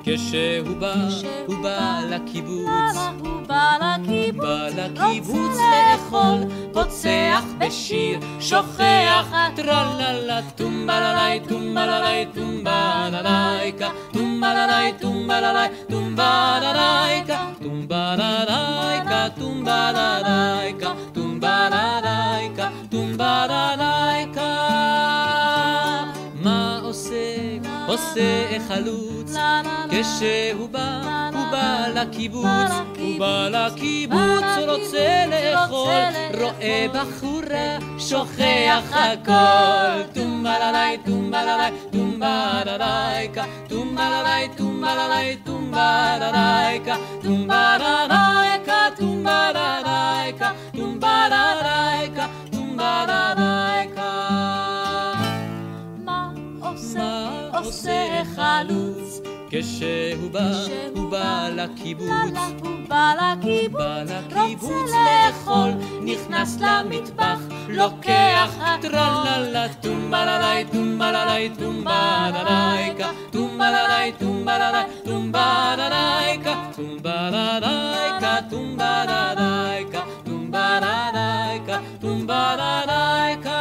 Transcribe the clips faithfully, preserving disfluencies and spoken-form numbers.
כשהוא בא, הוא בא לקיבוץ, הוא בא לקיבוץ, בא לקיבוץ לאכול, פוצח בשיר, שוכח טרללה, טומבללי, טומבללי, טומבללייקה, טומבללי, טומבללי, טומבללייקה, טומבללייקה, טומבללייקה, טומבללייקה, טומבללייקה. מה עושה, עושה חלוץ, כשהוא בא, הוא בא לקיבוץ, הוא בא לקיבוץ, רוצה לאכול, רואה בחורה, שוכח הכל. טומבללי, טומבללי, טומבללייקה, טומבללי, טומבללי, טומבללייקה, טומבללייקה, טומבללייקה, טומבללייקה, טומבללייקה. מה עושה, עושה חלוץ, כשהוא בא, הוא בא לקיבוץ, הוא בא לקיבוץ, רוצה לאכול, נכנס למטבח, לוקח טרללה, טומבללי, טומבללי, טומבללייקה, טומבללי, טומבללי, טומבללייקה, טומבללייקה, טומבללייקה, טומבללייקה, טומבללייקה.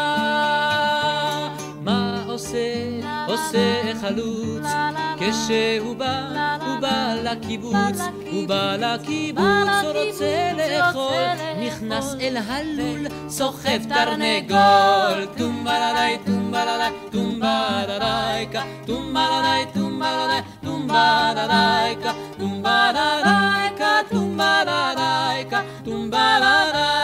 מה עושה, עושה חלוץ, כשהוא בא, הוא בא לקיבוץ, הוא בא לקיבוץ, רוצה לאכול, נכנס אל הלול, סוחב תרנגול. טומבללי, טומבללי, טומבללייקה, טומבללי, טומבללי, טומבללייקה, טומבללייקה, טומבללייקה, טומבללייקה.